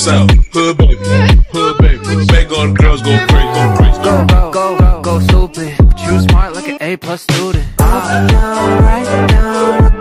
South, hood baby, make all the girls go crazy, go crazy. Go stupid, but you smart like an A+ student. Up, down, right, down.